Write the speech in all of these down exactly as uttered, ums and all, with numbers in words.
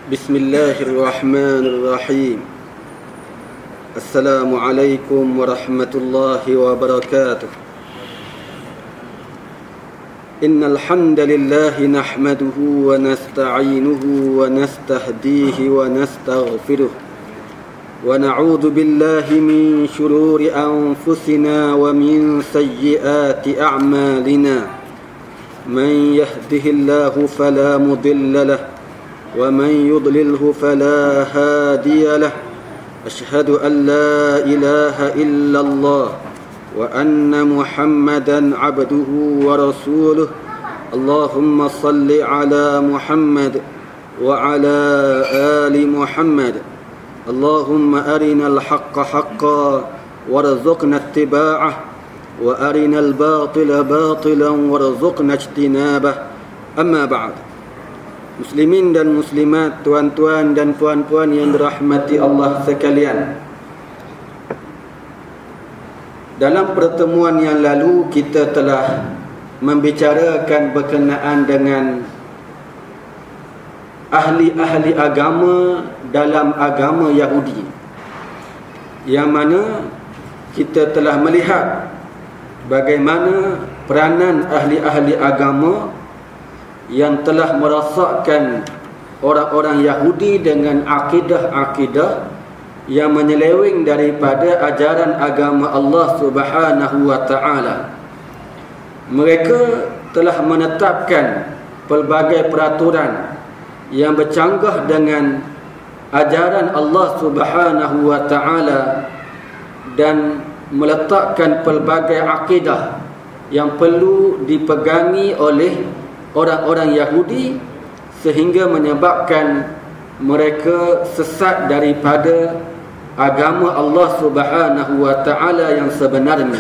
Bismillahirrahmanirrahim. Assalamualaikum warahmatullahi wabarakatuh. Innal hamdalillah nahmaduhu wa nasta'inuhu wa nastahdihi wa nastaghfiruh wa na'udzu billahi min shururi anfusina wa min sayyiati a'malina. Man yahdihillahu fala mudilla lahu ومن يضلله فلا هادي له أشهد أن لا إله إلا الله وأن محمدا عبده ورسوله اللهم صل على محمد وعلى آل محمد اللهم أرنا الحق حقا وارزقنا اتباعه وأرنا الباطل باطلا وارزقنا اجتنابه أما بعد. Muslimin dan muslimat, tuan-tuan dan puan-puan yang dirahmati Allah sekalian. Dalam pertemuan yang lalu kita telah membicarakan berkenaan dengan ahli-ahli agama dalam agama Yahudi, yang mana kita telah melihat bagaimana peranan ahli-ahli agama yang telah merasakkan orang-orang Yahudi dengan akidah-akidah yang menyeleweng daripada ajaran agama Allah Subhanahu wa taala. Mereka telah menetapkan pelbagai peraturan yang bercanggah dengan ajaran Allah Subhanahu wa taala dan meletakkan pelbagai akidah yang perlu dipegangi oleh orang-orang Yahudi, sehingga menyebabkan mereka sesat daripada agama Allah Subhanahu wa taala yang sebenarnya.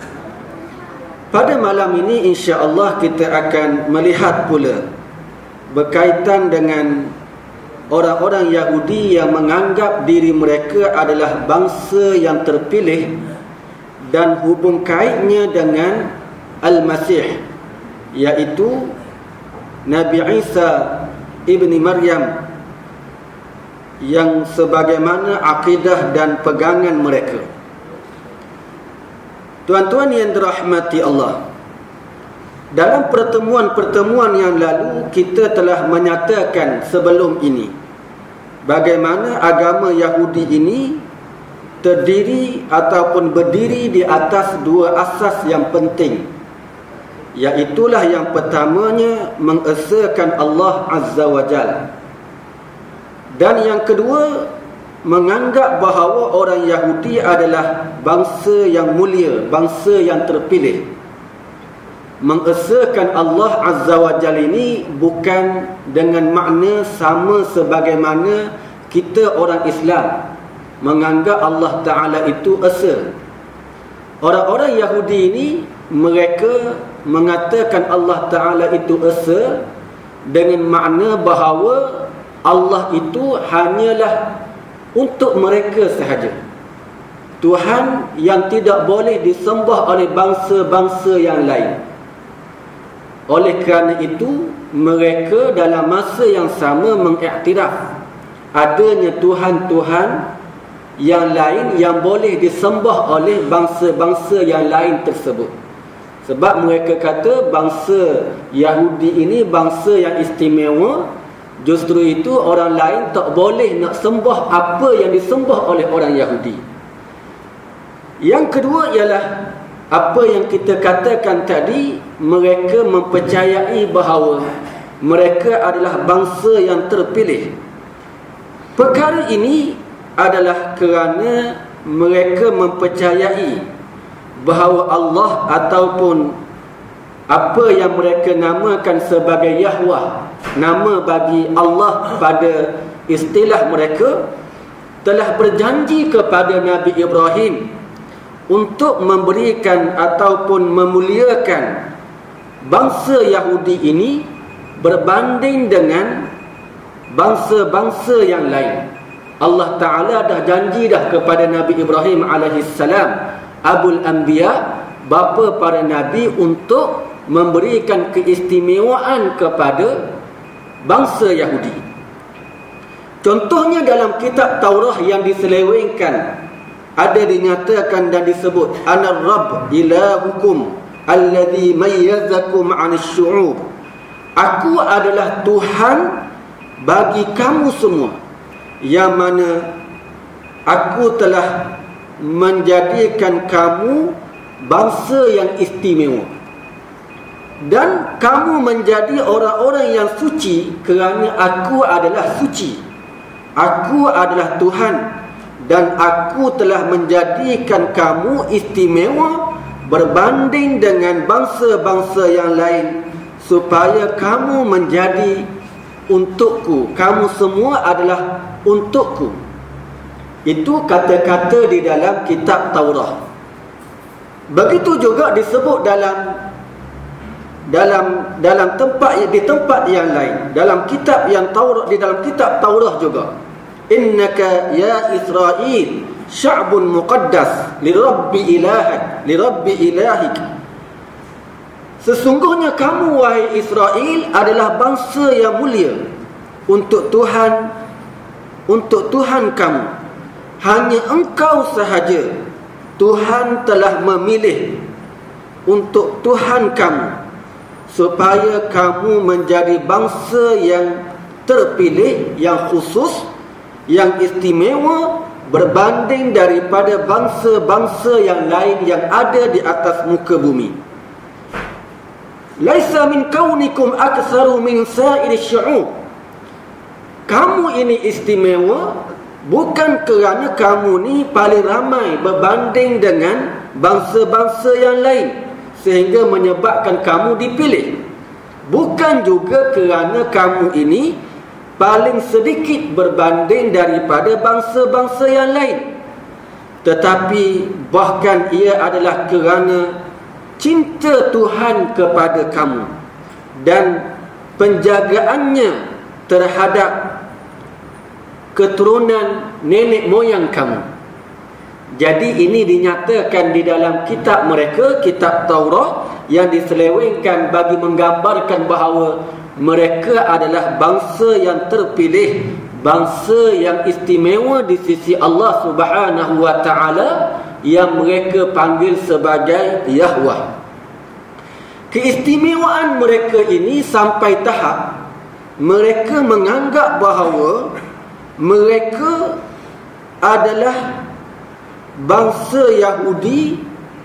Pada malam ini insya-Allah kita akan melihat pula berkaitan dengan orang-orang Yahudi yang menganggap diri mereka adalah bangsa yang terpilih dan hubung kaitnya dengan Al-Masih, iaitu Nabi Isa ibni Maryam, yang sebagaimana akidah dan pegangan mereka. Tuan-tuan yang dirahmati Allah, dalam pertemuan-pertemuan yang lalu kita telah menyatakan sebelum ini bagaimana agama Yahudi ini terdiri ataupun berdiri di atas dua asas yang penting, iaitulah yang pertamanya mengesakan Allah Azza wa Jalla, dan yang kedua menganggap bahawa orang Yahudi adalah bangsa yang mulia, bangsa yang terpilih. Mengesakan Allah Azza wa Jalla ini bukan dengan makna sama sebagaimana kita orang Islam menganggap Allah Ta'ala itu esa. Orang-orang Yahudi ini mereka mengatakan Allah Ta'ala itu esa dengan makna bahawa Allah itu hanyalah untuk mereka sahaja, Tuhan yang tidak boleh disembah oleh bangsa-bangsa yang lain. Oleh kerana itu mereka dalam masa yang sama mengiktiraf adanya Tuhan-Tuhan yang lain yang boleh disembah oleh bangsa-bangsa yang lain tersebut. Sebab mereka kata bangsa Yahudi ini bangsa yang istimewa, justru itu orang lain tak boleh nak sembah apa yang disembah oleh orang Yahudi. Yang kedua ialah apa yang kita katakan tadi, mereka mempercayai bahawa mereka adalah bangsa yang terpilih. Perkara ini adalah kerana mereka mempercayai bahawa Allah ataupun apa yang mereka namakan sebagai Yahweh, nama bagi Allah pada istilah mereka, telah berjanji kepada Nabi Ibrahim untuk memberikan ataupun memuliakan bangsa Yahudi ini berbanding dengan bangsa-bangsa yang lain. Allah Ta'ala dah janji dah kepada Nabi Ibrahim alaihissalam, Abul Anbiya, bapa para Nabi, untuk memberikan keistimewaan kepada bangsa Yahudi. Contohnya dalam kitab Taurah yang diselewengkan, ada dinyatakan dan disebut Anar Rabb ilahukum alladhi mayyazakum 'anil syu'ub. Aku adalah Tuhan bagi kamu semua, yang mana aku telah menjadikan kamu bangsa yang istimewa, dan kamu menjadi orang-orang yang suci kerana aku adalah suci. Aku adalah Tuhan, dan aku telah menjadikan kamu istimewa berbanding dengan bangsa-bangsa yang lain, supaya kamu menjadi untukku. Kamu semua adalah untukku. Itu kata-kata di dalam kitab Taurah. Begitu juga disebut dalam dalam dalam tempat di tempat yang lain, dalam kitab yang Taurah, di dalam kitab Taurah juga. Innaka ya Israel sya'bun muqaddas li rabbi ilahik li rabbi ilahik. Sesungguhnya kamu wahai Israel adalah bangsa yang mulia untuk Tuhan, untuk Tuhan kamu. Hanya engkau sahaja Tuhan telah memilih untuk Tuhan kamu, supaya kamu menjadi bangsa yang terpilih, yang khusus, yang istimewa berbanding daripada bangsa-bangsa yang lain yang ada di atas muka bumi. Laisa min kaunikum aktsaru min sa'iri syu'ub. Kamu ini istimewa bukan kerana kamu ni paling ramai berbanding dengan bangsa-bangsa yang lain sehingga menyebabkan kamu dipilih. Bukan juga kerana kamu ini paling sedikit berbanding daripada bangsa-bangsa yang lain, tetapi bahkan ia adalah kerana cinta Tuhan kepada kamu dan penjagaannya terhadap keturunan nenek moyang kamu. Jadi ini dinyatakan di dalam kitab mereka, kitab Taurah, yang diselewengkan bagi menggambarkan bahawa mereka adalah bangsa yang terpilih, bangsa yang istimewa di sisi Allah Subhanahu wa taala, yang mereka panggil sebagai Yahweh. Keistimewaan mereka ini sampai tahap mereka menganggap bahawa mereka adalah bangsa Yahudi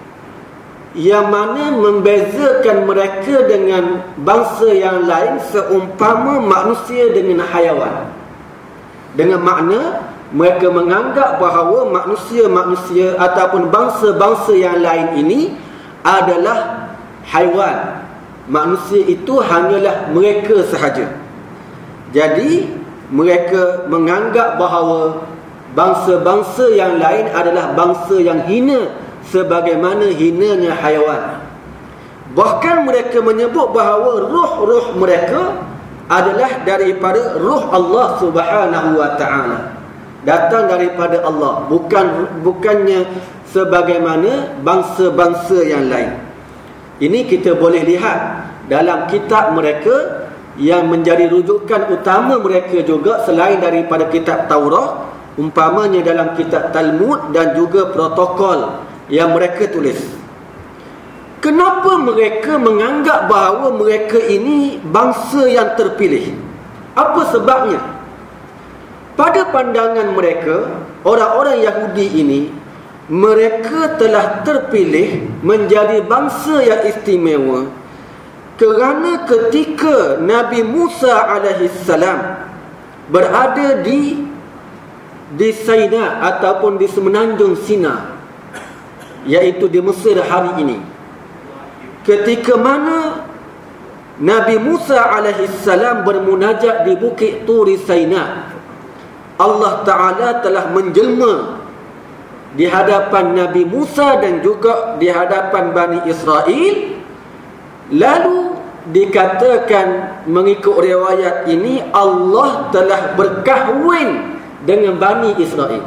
yang mana membezakan mereka dengan bangsa yang lain seumpama manusia dengan haiwan. Dengan makna mereka menganggap bahawa manusia-manusia ataupun bangsa-bangsa yang lain ini adalah haiwan. Manusia itu hanyalah mereka sahaja. Jadi mereka menganggap bahawa bangsa-bangsa yang lain adalah bangsa yang hina sebagaimana hinanya haiwan. Bahkan mereka menyebut bahawa ruh-ruh mereka adalah daripada ruh Allah Subhanahu wa taala, datang daripada Allah, bukan bukannya sebagaimana bangsa-bangsa yang lain. Ini kita boleh lihat dalam kitab mereka yang menjadi rujukan utama mereka juga selain daripada kitab Taurah, umpamanya dalam kitab Talmud dan juga protokol yang mereka tulis. Kenapa mereka menganggap bahawa mereka ini bangsa yang terpilih? Apa sebabnya? Pada pandangan mereka, orang-orang Yahudi ini, mereka telah terpilih menjadi bangsa yang istimewa kerana ketika Nabi Musa alaihissalam berada di di Sinai ataupun di semenanjung Sinai, iaitu di Mesir hari ini, ketika mana Nabi Musa alaihissalam bermunajat di Bukit Turi Sinai, Allah Ta'ala telah menjelma di hadapan Nabi Musa dan juga di hadapan Bani Israel. Lalu dikatakan mengikut riwayat ini, Allah telah berkahwin dengan Bani Israel,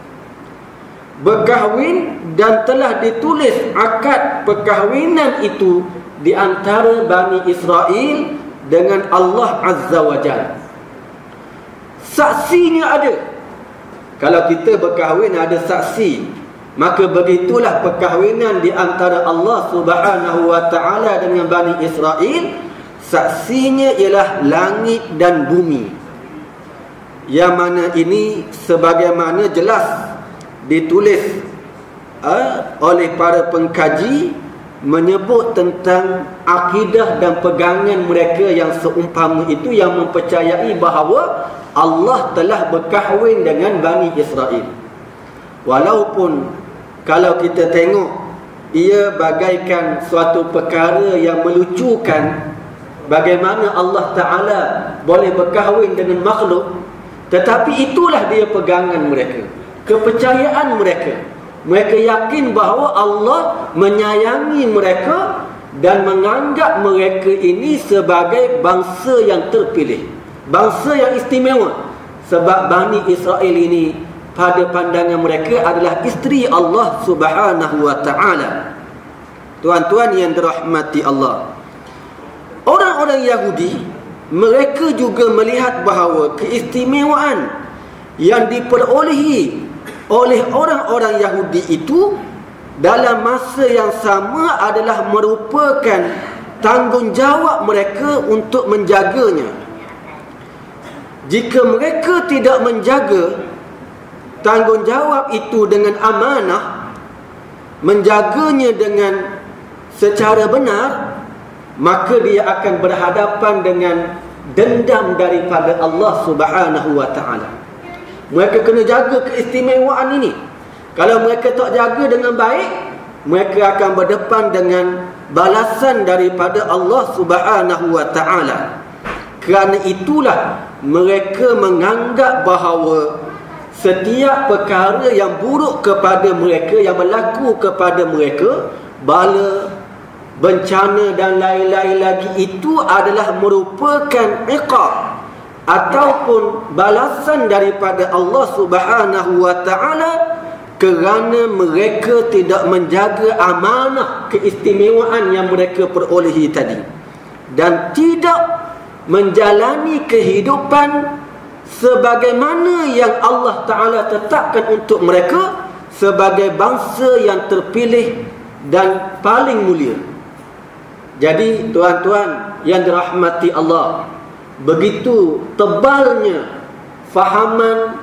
berkahwin, dan telah ditulis akad perkahwinan itu di antara Bani Israel dengan Allah Azza wa Jalla. saksinya ada. Kalau kita berkahwin ada saksi, maka begitulah perkahwinan di antara Allah Subhanahu wa taala dengan Bani Israel. Saksinya ialah langit dan bumi, yang mana ini sebagaimana jelas ditulis uh, oleh para pengkaji, menyebut tentang akidah dan pegangan mereka yang seumpama itu, yang mempercayai bahawa Allah telah berkahwin dengan Bani Israel. Walaupun kalau kita tengok ia bagaikan suatu perkara yang melucukan, bagaimana Allah Ta'ala boleh berkahwin dengan makhluk, tetapi itulah dia pegangan mereka, kepercayaan mereka. Mereka yakin bahawa Allah menyayangi mereka dan menganggap mereka ini sebagai bangsa yang terpilih, bangsa yang istimewa. Sebab Bani Israel ini pada pandangan mereka adalah isteri Allah Subhanahu wa taala. Tuan-tuan yang dirahmati Allah, orang-orang Yahudi mereka juga melihat bahawa keistimewaan yang diperolehi oleh orang-orang Yahudi itu dalam masa yang sama adalah merupakan tanggungjawab mereka untuk menjaganya. Jika mereka tidak menjaga tanggungjawab itu dengan amanah, menjaganya dengan secara benar, maka dia akan berhadapan dengan dendam daripada Allah Subhanahu wa taala. Mereka kena jaga keistimewaan ini. Kalau mereka tak jaga dengan baik, mereka akan berdepan dengan balasan daripada Allah Subhanahu wa taala. Kerana itulah mereka menganggap bahawa setiap perkara yang buruk kepada mereka, yang berlaku kepada mereka, bala, bencana dan lain-lain lagi, itu adalah merupakan iqab ataupun balasan daripada Allah Subhanahu wa taala kerana mereka tidak menjaga amanah keistimewaan yang mereka perolehi tadi, dan tidak menjalani kehidupan sebagaimana yang Allah Ta'ala tetapkan untuk mereka sebagai bangsa yang terpilih dan paling mulia. Jadi tuan-tuan yang dirahmati Allah, begitu tebalnya fahaman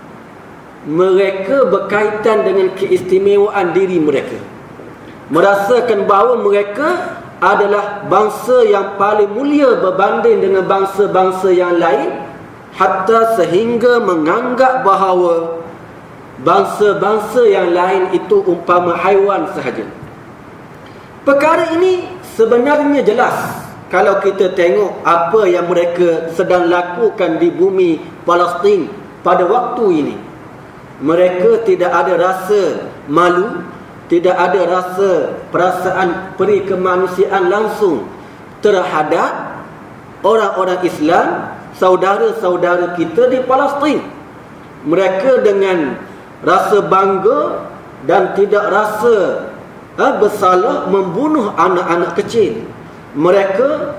mereka berkaitan dengan keistimewaan diri mereka, merasakan bahawa mereka adalah bangsa yang paling mulia berbanding dengan bangsa-bangsa yang lain, hatta sehingga menganggap bahawa bangsa-bangsa yang lain itu umpama haiwan sahaja. Perkara ini sebenarnya jelas kalau kita tengok apa yang mereka sedang lakukan di bumi Palestin pada waktu ini. Mereka tidak ada rasa malu, tidak ada rasa perasaan peri kemanusiaan langsung terhadap orang-orang Islam, saudara-saudara kita di Palestin. Mereka dengan rasa bangga dan tidak rasa ha, bersalah membunuh anak-anak kecil. Mereka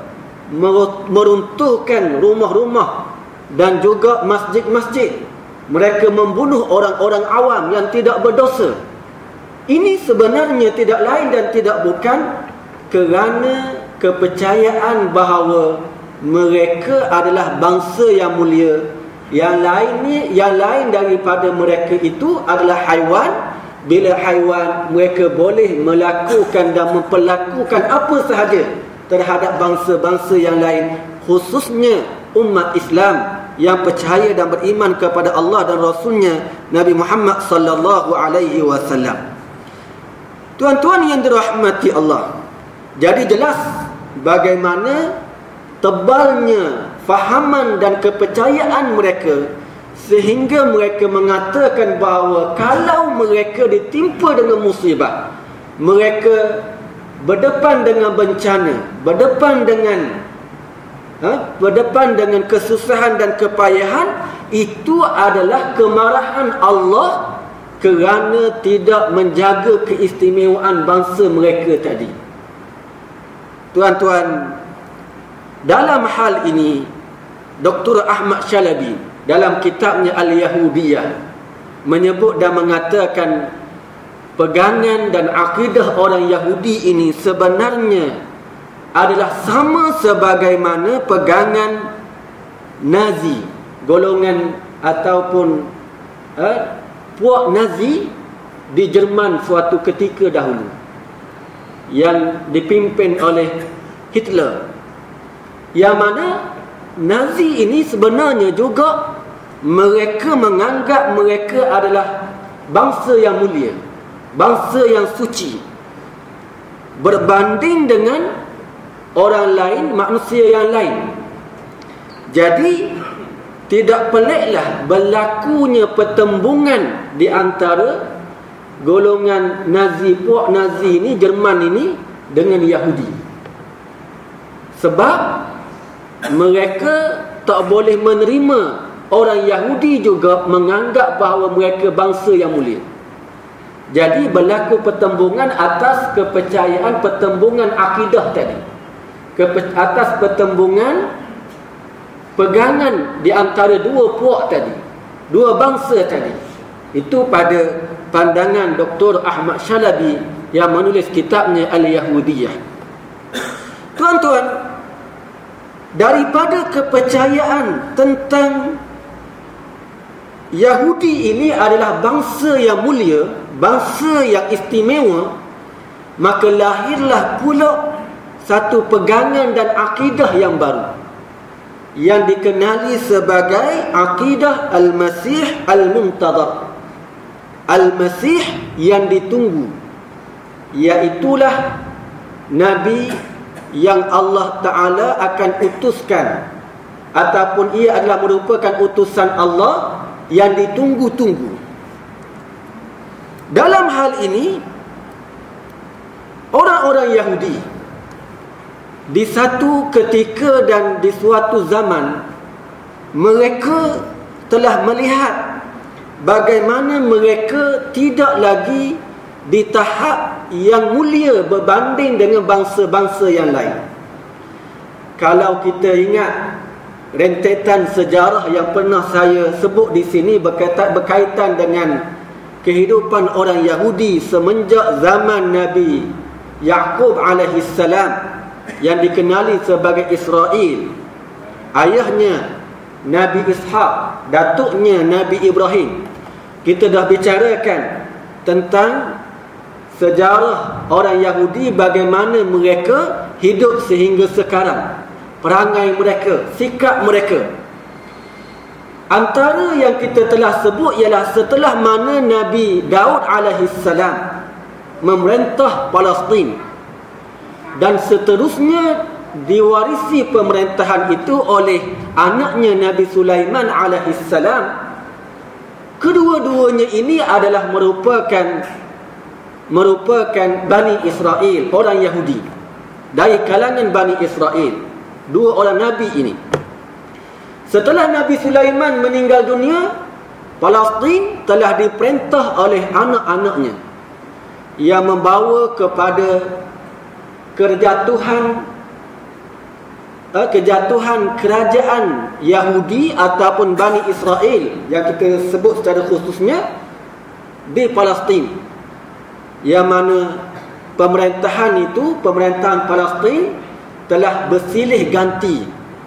meruntuhkan rumah-rumah dan juga masjid-masjid. Mereka membunuh orang-orang awam yang tidak berdosa. Ini sebenarnya tidak lain dan tidak bukan kerana kepercayaan bahawa mereka adalah bangsa yang mulia. Yang lainnya, yang lain daripada mereka itu adalah haiwan. Bila haiwan, mereka boleh melakukan dan memperlakukan apa sahaja terhadap bangsa-bangsa yang lain, khususnya umat Islam yang percaya dan beriman kepada Allah dan Rasulnya Nabi Muhammad sallallahu alaihi wasallam. Tuan-tuan yang dirahmati Allah, jadi jelas bagaimana tebalnya fahaman dan kepercayaan mereka, sehingga mereka mengatakan bahawa kalau mereka ditimpa dengan musibah, mereka berdepan dengan bencana, berdepan dengan ha, berdepan dengan kesusahan dan kepayahan, itu adalah kemarahan Allah kerana tidak menjaga keistimewaan bangsa mereka tadi. Tuan-tuan, dalam hal ini Doktor Ahmad Shalabi dalam kitabnya Al-Yahudiyah menyebut dan mengatakan pegangan dan akidah orang Yahudi ini sebenarnya adalah sama sebagaimana pegangan Nazi, golongan ataupun eh, puak Nazi di Jerman suatu ketika dahulu yang dipimpin oleh Hitler, yang mana Nazi ini sebenarnya juga mereka menganggap mereka adalah bangsa yang mulia, bangsa yang suci, berbanding dengan orang lain, manusia yang lain. Jadi tidak peliklah berlakunya pertembungan di antara golongan Nazi, puak Nazi ini, Jerman ini dengan Yahudi. Sebab mereka tak boleh menerima orang Yahudi juga menganggap bahawa mereka bangsa yang mulia. Jadi berlaku pertembungan atas kepercayaan, pertembungan akidah tadi, Kepe- atas pertembungan pegangan di antara dua puak tadi, dua bangsa tadi. Itu pada pandangan Doktor Ahmad Shalabi yang menulis kitabnya Al-Yahudiyah. Tuan-tuan, daripada kepercayaan tentang Yahudi ini adalah bangsa yang mulia, bangsa yang istimewa, maka lahirlah pula satu pegangan dan akidah yang baru yang dikenali sebagai akidah Al-Masih Al-Muntadhar, Al-Masih yang ditunggu, iaitulah Nabi yang Allah Ta'ala akan utuskan, ataupun ia adalah merupakan utusan Allah yang ditunggu-tunggu. Dalam hal ini, orang-orang Yahudi di satu ketika dan di suatu zaman, mereka telah melihat bagaimana mereka tidak lagi di tahap yang mulia berbanding dengan bangsa-bangsa yang lain. Kalau kita ingat rentetan sejarah yang pernah saya sebut di sini berkaitan, berkaitan dengan kehidupan orang Yahudi semenjak zaman Nabi Yaqub alaihi salam yang dikenali sebagai Israel, ayahnya Nabi Ishaq, datuknya Nabi Ibrahim. Kita dah bicarakan tentang sejarah orang Yahudi, bagaimana mereka hidup sehingga sekarang, perangai mereka, sikap mereka. Antara yang kita telah sebut ialah setelah mana Nabi Daud alaihi salam memerintah Palestin, dan seterusnya diwarisi pemerintahan itu oleh anaknya Nabi Sulaiman alaihi salam. Kedua-duanya ini adalah merupakan merupakan Bani Israel, orang Yahudi, dari kalangan Bani Israel, dua orang Nabi ini. Setelah Nabi Sulaiman meninggal dunia, Palestin telah diperintah oleh anak-anaknya yang membawa kepada kejatuhan eh, kejatuhan kerajaan Yahudi ataupun Bani Israel yang kita sebut secara khususnya di Palestin, yang mana pemerintahan itu, pemerintahan Palestin telah bersilih ganti,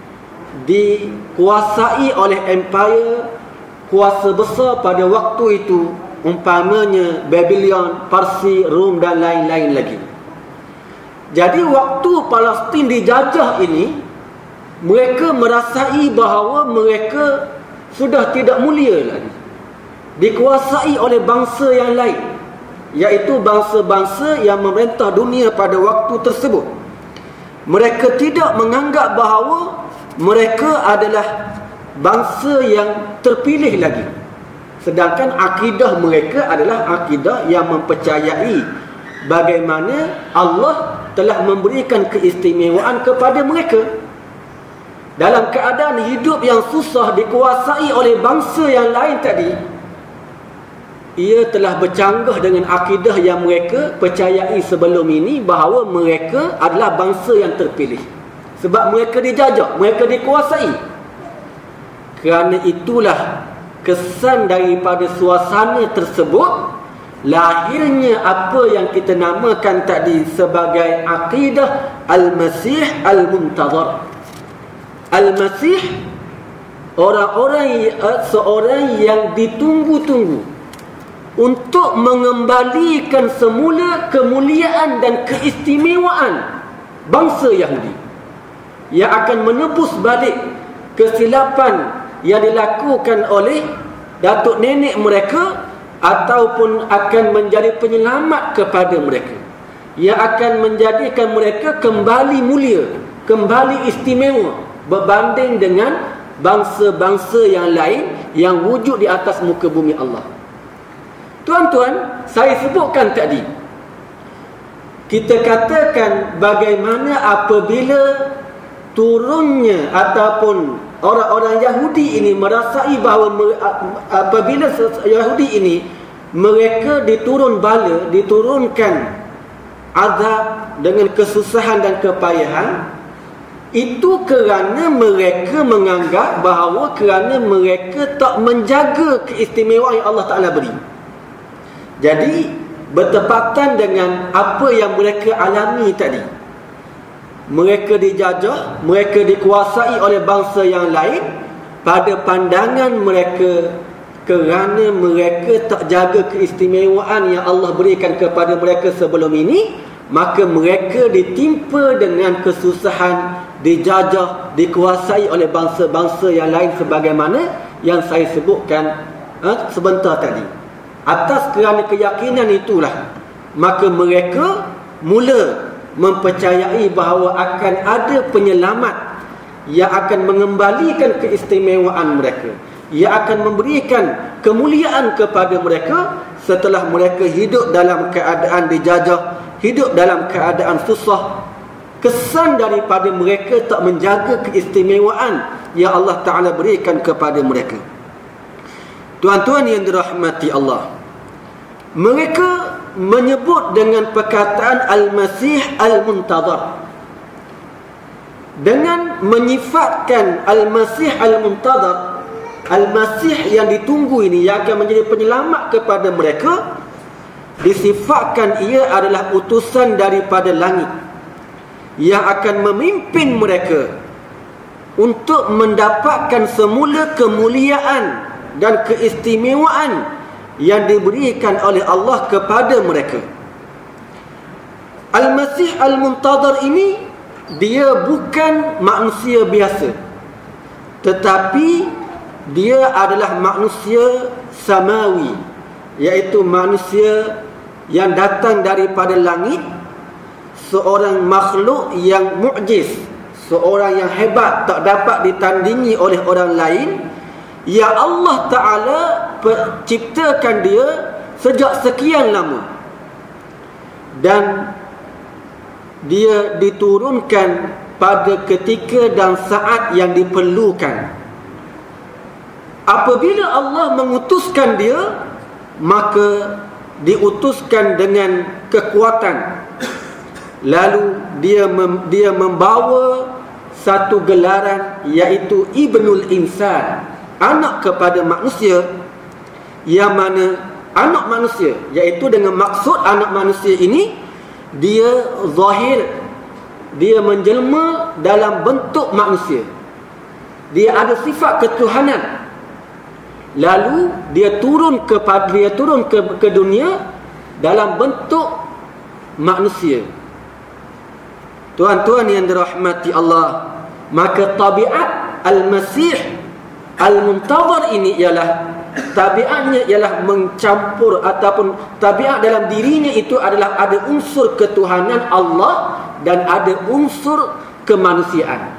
dikuasai oleh empire kuasa besar pada waktu itu, umpamanya Babylon, Parsi, Rom dan lain-lain lagi. Jadi waktu Palestin dijajah ini, mereka merasai bahawa mereka sudah tidak mulia lagi, dikuasai oleh bangsa yang lain, iaitu bangsa-bangsa yang memerintah dunia pada waktu tersebut. Mereka tidak menganggap bahawa mereka adalah bangsa yang terpilih lagi, sedangkan akidah mereka adalah akidah yang mempercayai bagaimana Allah telah memberikan keistimewaan kepada mereka. Dalam keadaan hidup yang susah, dikuasai oleh bangsa yang lain tadi, ia telah bercanggah dengan akidah yang mereka percayai sebelum ini, bahawa mereka adalah bangsa yang terpilih. Sebab mereka dijajah, mereka dikuasai. Kerana itulah kesan daripada suasana tersebut lahirnya apa yang kita namakan tadi sebagai akidah Al-Masih Al-Muntazar. Al-Masih, orang-orang seorang yang ditunggu-tunggu untuk mengembalikan semula kemuliaan dan keistimewaan bangsa Yahudi, yang akan menebus balik kesilapan yang dilakukan oleh datuk nenek mereka, ataupun akan menjadi penyelamat kepada mereka, yang akan menjadikan mereka kembali mulia, kembali istimewa berbanding dengan bangsa-bangsa yang lain yang wujud di atas muka bumi Allah. Tuan-tuan, saya sebutkan tadi, kita katakan bagaimana apabila turunnya ataupun orang-orang Yahudi ini merasai bahawa apabila Yahudi ini mereka diturun bala, diturunkan azab dengan kesusahan dan kepayahan, itu kerana mereka menganggap bahawa kerana mereka tak menjaga keistimewaan yang Allah Ta'ala beri. Jadi bertepatan dengan apa yang mereka alami tadi, mereka dijajah, mereka dikuasai oleh bangsa yang lain. Pada pandangan mereka, kerana mereka tak jaga keistimewaan yang Allah berikan kepada mereka sebelum ini, maka mereka ditimpa dengan kesusahan, dijajah, dikuasai oleh bangsa-bangsa yang lain sebagaimana yang saya sebutkan ha, sebentar tadi. Atas kerana keyakinan itulah, maka mereka mula mempercayai bahawa akan ada penyelamat yang akan mengembalikan keistimewaan mereka, yang akan memberikan kemuliaan kepada mereka setelah mereka hidup dalam keadaan dijajah, hidup dalam keadaan susah. Kesan daripada mereka tak menjaga keistimewaan yang Allah Ta'ala berikan kepada mereka. Tuan-tuan yang dirahmati Allah, mereka menyebut dengan perkataan Al-Masih Al-Muntazar. Dengan menyifatkan Al-Masih Al-Muntazar, Al-Masih yang ditunggu ini, yang akan menjadi penyelamat kepada mereka, disifatkan ia adalah utusan daripada langit yang akan memimpin mereka untuk mendapatkan semula kemuliaan dan keistimewaan yang diberikan oleh Allah kepada mereka. Al-Masih Al-Muntazar ini, dia bukan manusia biasa, tetapi dia adalah manusia samawi, iaitu manusia yang datang daripada langit, seorang makhluk yang mu'jiz, seorang yang hebat, tak dapat ditandingi oleh orang lain, yang Allah Ta'ala ciptakan dia sejak sekian lama, dan dia diturunkan pada ketika dan saat yang diperlukan. Apabila Allah mengutuskan dia, maka diutuskan dengan kekuatan. Lalu dia mem, dia membawa satu gelaran, iaitu Ibnul Insan, anak kepada manusia, yang mana anak manusia, iaitu dengan maksud anak manusia ini, dia zahir, dia menjelma dalam bentuk manusia, dia ada sifat ketuhanan. Lalu dia turun kepada dia turun ke, ke dunia dalam bentuk manusia. Tuan-tuan yang dirahmati Allah, maka tabiat Al-Masih Al-Muntazar ini ialah, tabiatnya ialah mencampur, ataupun tabiat dalam dirinya itu adalah ada unsur ketuhanan Allah dan ada unsur kemanusiaan.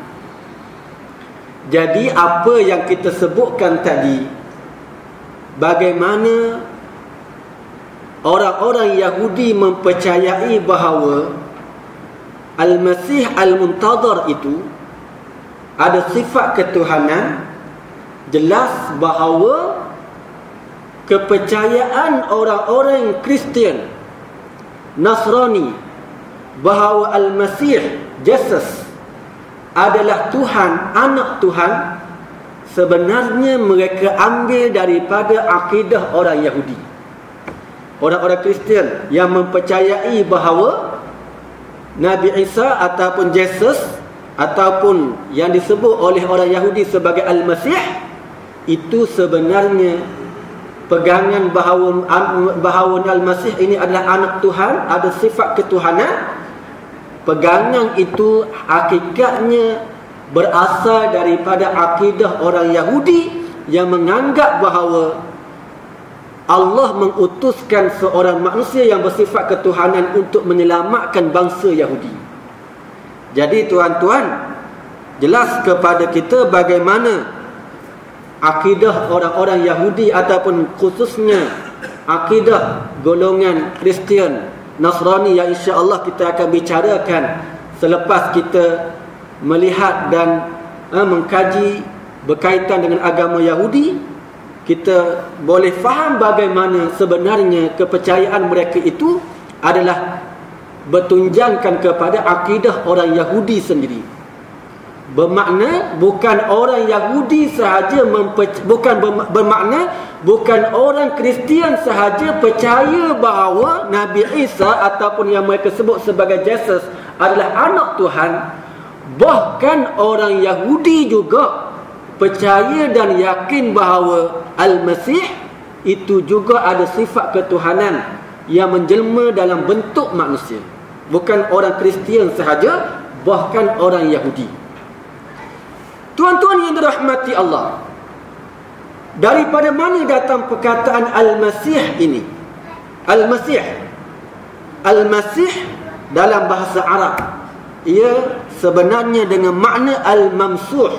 Jadi apa yang kita sebutkan tadi, bagaimana orang-orang Yahudi mempercayai bahawa Al-Masih Al-Muntazar itu ada sifat ketuhanan, jelas bahawa kepercayaan orang-orang Kristian, Nasrani, bahawa Al-Masih Jesus adalah Tuhan, anak Tuhan, sebenarnya mereka ambil daripada akidah orang Yahudi, orang-orang Kristian yang mempercayai bahawa Nabi Isa ataupun Jesus ataupun yang disebut oleh orang Yahudi sebagai Al-Masih, itu sebenarnya pegangan bahawa bahawa Al-Masih ini adalah anak Tuhan, ada sifat ketuhanan. Pegangan itu hakikatnya berasal daripada akidah orang Yahudi yang menganggap bahawa Allah mengutuskan seorang manusia yang bersifat ketuhanan untuk menyelamatkan bangsa Yahudi. Jadi tuan-tuan, jelas kepada kita bagaimana akidah orang-orang Yahudi ataupun khususnya akidah golongan Kristian Nasrani yang insya-Allah kita akan bicarakan selepas kita melihat dan uh, mengkaji berkaitan dengan agama Yahudi. Kita boleh faham bagaimana sebenarnya kepercayaan mereka itu adalah bertunjangkan kepada akidah orang Yahudi sendiri. Bermakna bukan orang Yahudi sahaja memper, bukan bermakna bukan orang Kristian sahaja percaya bahawa Nabi Isa ataupun yang mereka sebut sebagai Jesus adalah anak Tuhan. Bahkan orang Yahudi juga percaya dan yakin bahawa Al-Masih itu juga ada sifat ketuhanan yang menjelma dalam bentuk manusia. Bukan orang Kristian sahaja, bahkan orang Yahudi. Tuan-tuan yang dirahmati Allah, daripada mana datang perkataan Al-Masih ini? Al-Masih Al-Masih dalam bahasa Arab, ia sebenarnya dengan makna Al-Mamsuh,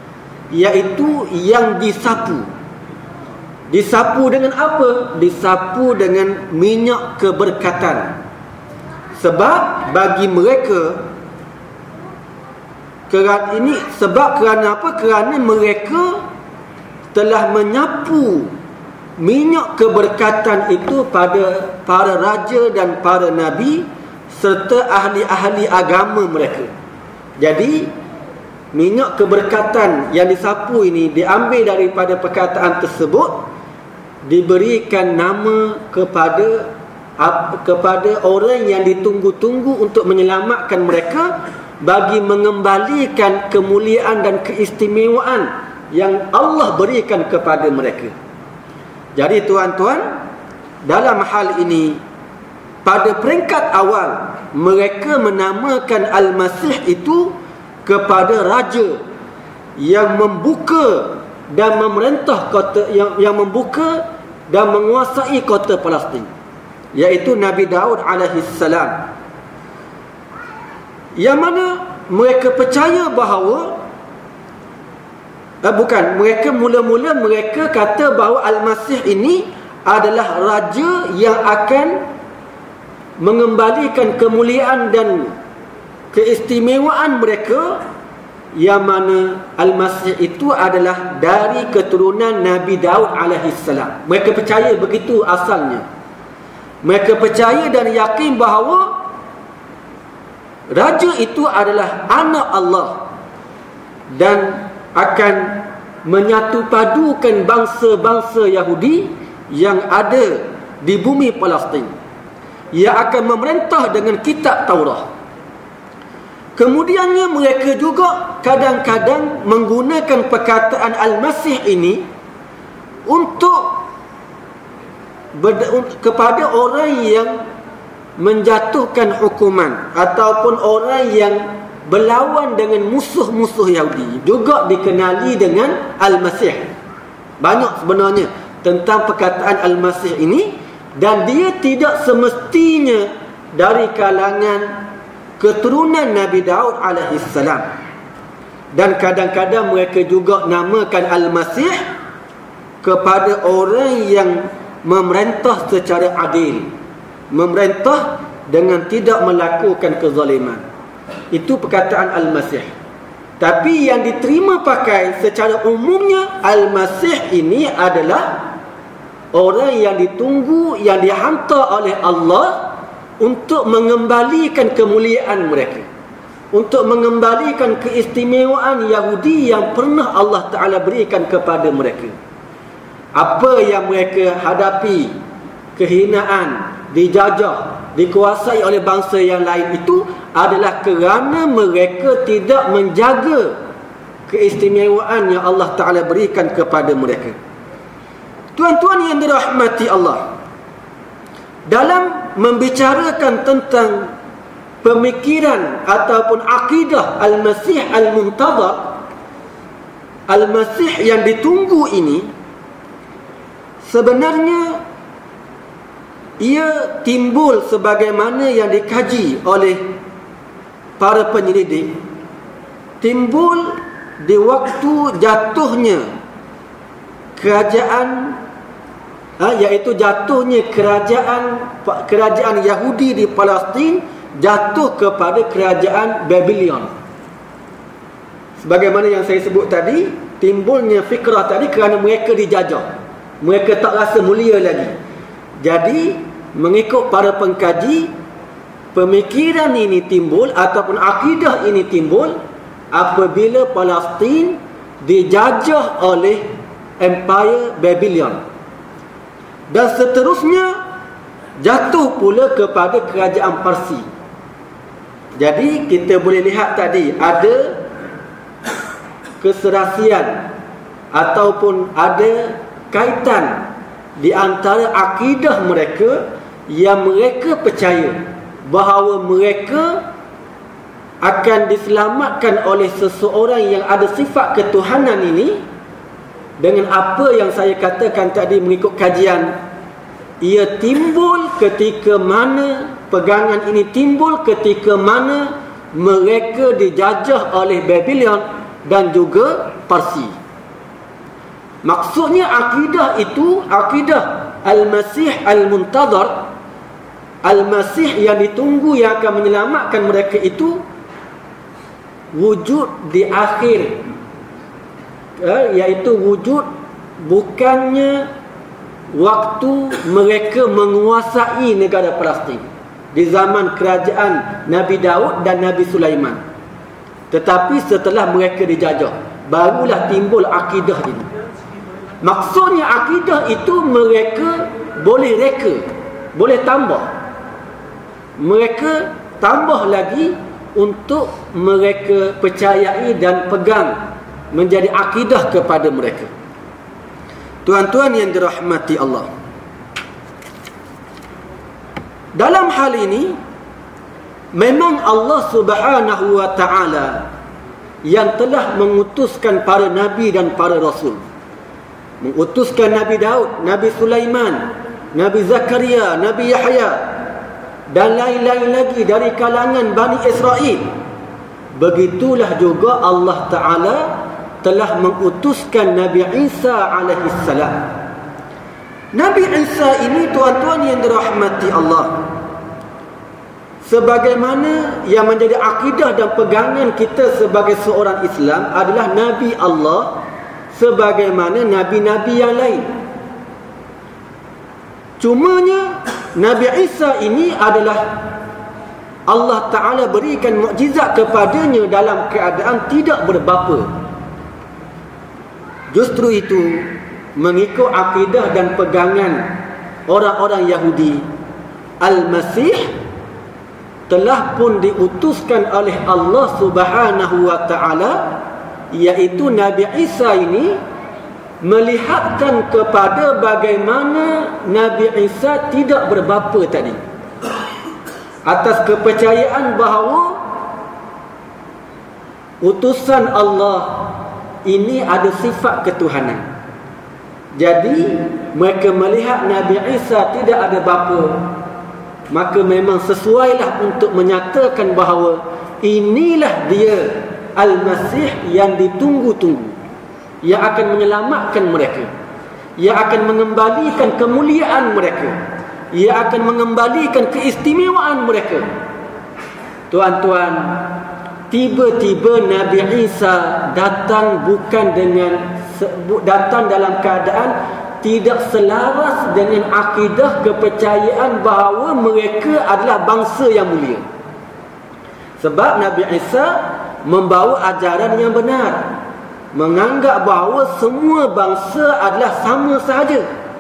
iaitu yang disapu. Disapu dengan apa? Disapu dengan minyak keberkatan. Sebab bagi mereka, kerana ini sebab kerana apa? Kerana mereka telah menyapu minyak keberkatan itu pada para raja dan para nabi serta ahli-ahli agama mereka. Jadi minyak keberkatan yang disapu ini diambil daripada perkataan tersebut, diberikan nama kepada kepada orang yang ditunggu-tunggu untuk menyelamatkan mereka, bagi mengembalikan kemuliaan dan keistimewaan yang Allah berikan kepada mereka. Jadi tuan-tuan, dalam hal ini pada peringkat awal mereka menamakan Al-Masih itu kepada raja yang membuka dan memerintah kota yang, yang membuka dan menguasai kota Palestin, iaitu Nabi Daud alaihi salam. Yang mana mereka percaya bahawa eh, bukan, mereka mula-mula mereka kata bahawa Al-Masih ini adalah raja yang akan mengembalikan kemuliaan dan keistimewaan mereka, yang mana Al-Masih itu adalah dari keturunan Nabi Daud alaihi salam. Mereka percaya begitu asalnya. Mereka percaya dan yakin bahawa raja itu adalah anak Allah dan akan menyatu padukan bangsa-bangsa Yahudi yang ada di bumi Palestin. Ia akan memerintah dengan kitab Taurat. Kemudiannya mereka juga kadang-kadang menggunakan perkataan Al-Masih ini untuk kepada orang yang menjatuhkan hukuman ataupun orang yang berlawan dengan musuh-musuh Yahudi, juga dikenali dengan Al-Masih. Banyak sebenarnya tentang perkataan Al-Masih ini, dan dia tidak semestinya dari kalangan keturunan Nabi Daud alaihi salam. Dan kadang-kadang mereka juga namakan Al-Masih kepada orang yang memerintah secara adil, memerintah dengan tidak melakukan kezaliman. Itu perkataan Al-Masih. Tapi yang diterima pakai secara umumnya, Al-Masih ini adalah orang yang ditunggu, yang dihantar oleh Allah untuk mengembalikan kemuliaan mereka, untuk mengembalikan keistimewaan Yahudi yang pernah Allah Ta'ala berikan kepada mereka. Apa yang mereka hadapi, kehinaan, dijajah, dikuasai oleh bangsa yang lain, itu adalah kerana mereka tidak menjaga keistimewaan yang Allah Ta'ala berikan kepada mereka. Tuan-tuan yang dirahmati Allah, dalam membicarakan tentang pemikiran ataupun akidah Al-Masih Al-Muntadhar, Al-Masih yang ditunggu ini, sebenarnya ia timbul sebagaimana yang dikaji oleh para penyelidik, timbul di waktu jatuhnya kerajaan, ha, iaitu jatuhnya kerajaan kerajaan Yahudi di Palestin jatuh kepada kerajaan Babylon. Sebagaimana yang saya sebut tadi, timbulnya fikrah tadi kerana mereka dijajah, mereka tak rasa mulia lagi. Jadi mengikut para pengkaji, pemikiran ini timbul ataupun akidah ini timbul apabila Palestin dijajah oleh Empire Babylon, dan seterusnya jatuh pula kepada kerajaan Parsi. Jadi kita boleh lihat tadi ada keserasian ataupun ada kaitan di antara akidah mereka yang mereka percaya bahawa mereka akan diselamatkan oleh seseorang yang ada sifat ketuhanan ini. Dengan apa yang saya katakan tadi mengikut kajian, ia timbul ketika mana, pegangan ini timbul ketika mana mereka dijajah oleh Babylon dan juga Parsi. Maksudnya akidah itu, akidah Al-Masih Al-Muntadhar, Al-Masih yang ditunggu yang akan menyelamatkan mereka itu wujud di akhir, iaitu wujud bukannya waktu mereka menguasai negara Palestin di zaman kerajaan Nabi Daud dan Nabi Sulaiman, tetapi setelah mereka dijajah barulah timbul akidah ini. Maksudnya akidah itu mereka boleh reka, boleh tambah, mereka tambah lagi untuk mereka percayai dan pegang menjadi akidah kepada mereka. Tuan-tuan yang dirahmati Allah, dalam hal ini memang Allah Subhanahu wa ta'ala yang telah mengutuskan para nabi dan para rasul, mengutuskan Nabi Daud, Nabi Sulaiman, Nabi Zakaria, Nabi Yahya dan lain-lain lagi dari kalangan Bani Israel. Begitulah juga Allah Ta'ala telah mengutuskan Nabi Isa alaihi salam. Nabi Isa ini, tuan-tuan yang dirahmati Allah, sebagaimana yang menjadi akidah dan pegangan kita sebagai seorang Islam, adalah Nabi Allah sebagaimana Nabi-Nabi yang lain. Cumanya Nabi Isa ini adalah Allah Ta'ala berikan mukjizat kepadanya dalam keadaan tidak berbapa. Justru itu, mengikut akidah dan pegangan orang-orang Yahudi, Al-Masih telah pun diutuskan oleh Allah Subhanahu wa ta'ala, iaitu Nabi Isa ini melihatkan kepada bagaimana Nabi Isa tidak berbapa tadi, atas kepercayaan bahawa utusan Allah ini ada sifat ketuhanan. Jadi mereka melihat Nabi Isa tidak ada bapa, maka memang sesuailah untuk menyatakan bahawa inilah dia Al-Masih yang ditunggu-tunggu, yang akan menyelamatkan mereka, yang akan mengembalikan kemuliaan mereka, yang akan mengembalikan keistimewaan mereka. Tuan-tuan, tiba-tiba Nabi Isa datang bukan dengan datang dalam keadaan tidak selaras dengan akidah kepercayaan bahawa mereka adalah bangsa yang mulia. Sebab Nabi Isa membawa ajaran yang benar, menganggap bahawa semua bangsa adalah sama sahaja.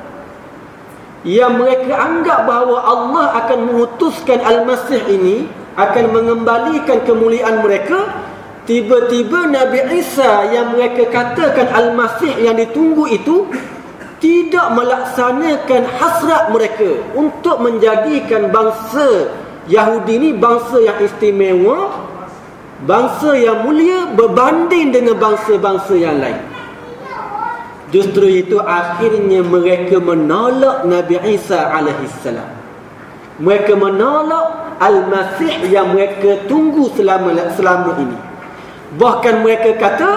Yang mereka anggap bahawa Allah akan mengutuskan Al-Masih ini, akan mengembalikan kemuliaan mereka. Tiba-tiba Nabi Isa yang mereka katakan Al-Masih yang ditunggu itu tidak melaksanakan hasrat mereka untuk menjadikan bangsa Yahudi ini bangsa yang istimewa, bangsa yang mulia berbanding dengan bangsa-bangsa yang lain. Justru itu akhirnya mereka menolak Nabi Isa alaihissalam. Mereka menolak Al-Masih yang mereka tunggu selama selama ini. Bahkan mereka kata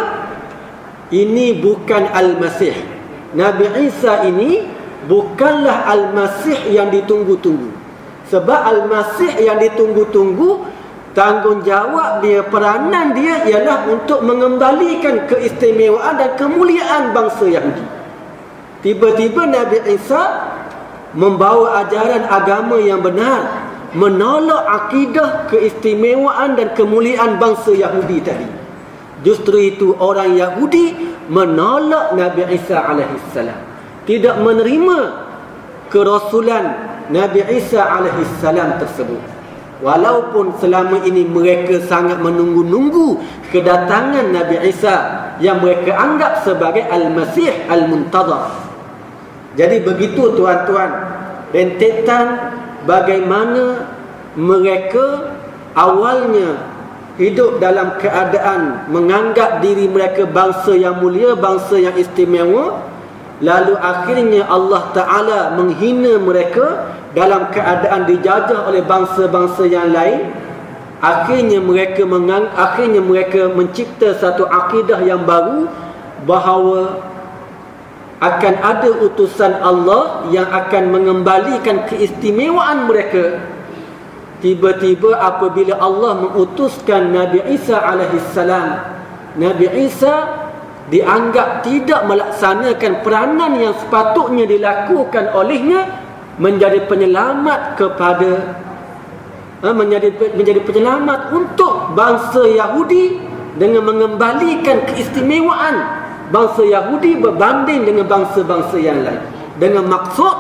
ini bukan Al-Masih. Nabi Isa ini bukanlah Al-Masih yang ditunggu-tunggu. Sebab Al-Masih yang ditunggu-tunggu, tanggungjawab dia, peranan dia ialah untuk mengembalikan keistimewaan dan kemuliaan bangsa Yahudi. Tiba-tiba Nabi Isa membawa ajaran agama yang benar, menolak akidah keistimewaan dan kemuliaan bangsa Yahudi tadi. Justru itu orang Yahudi menolak Nabi Isa alaihissalam, tidak menerima kerasulan Nabi Isa alaihissalam tersebut. Walaupun selama ini mereka sangat menunggu-nunggu kedatangan Nabi Isa yang mereka anggap sebagai Al-Masih Al-Muntazar. Jadi begitu tuan-tuan, rentetan bagaimana mereka awalnya hidup dalam keadaan menganggap diri mereka bangsa yang mulia, bangsa yang istimewa. Lalu akhirnya Allah Ta'ala menghina mereka dalam keadaan dijajah oleh bangsa-bangsa yang lain. Akhirnya mereka mengang, akhirnya mereka mencipta satu akidah yang baru bahawa akan ada utusan Allah yang akan mengembalikan keistimewaan mereka. Tiba-tiba apabila Allah mengutuskan Nabi Isa alaihissalam, Nabi Isa dianggap tidak melaksanakan peranan yang sepatutnya dilakukan olehnya, menjadi penyelamat kepada menjadi menjadi penyelamat untuk bangsa Yahudi dengan mengembalikan keistimewaan bangsa Yahudi berbanding dengan bangsa-bangsa yang lain, dengan maksud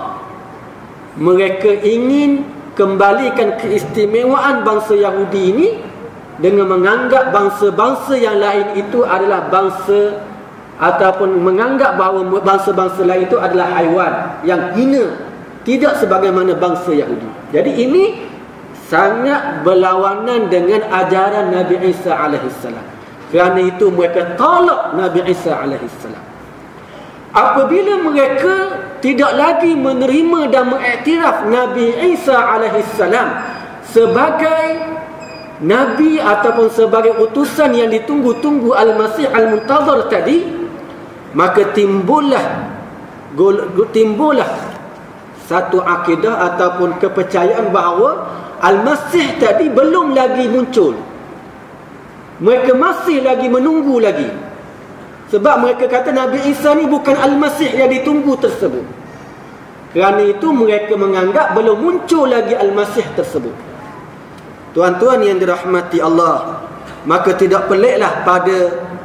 mereka ingin kembalikan keistimewaan bangsa Yahudi ini dengan menganggap bangsa-bangsa yang lain itu adalah bangsa, ataupun menganggap bahawa bangsa-bangsa lain itu adalah haiwan yang hina, tidak sebagaimana bangsa Yahudi. Jadi ini sangat berlawanan dengan ajaran Nabi Isa alaihissalam. Kerana itu mereka tolak Nabi Isa alaihissalam. Apabila mereka tidak lagi menerima dan mengiktiraf Nabi Isa alaihissalam sebagai Nabi ataupun sebagai utusan yang ditunggu-tunggu Al-Masih Al-Muntazar tadi, maka timbullah timbullah satu akidah ataupun kepercayaan bahawa Al-Masih tadi belum lagi muncul. Mereka masih lagi menunggu lagi. Sebab mereka kata Nabi Isa ni bukan Al-Masih yang ditunggu tersebut. Kerana itu mereka menganggap belum muncul lagi Al-Masih tersebut. Tuan-tuan yang dirahmati Allah, maka tidak peliklah pada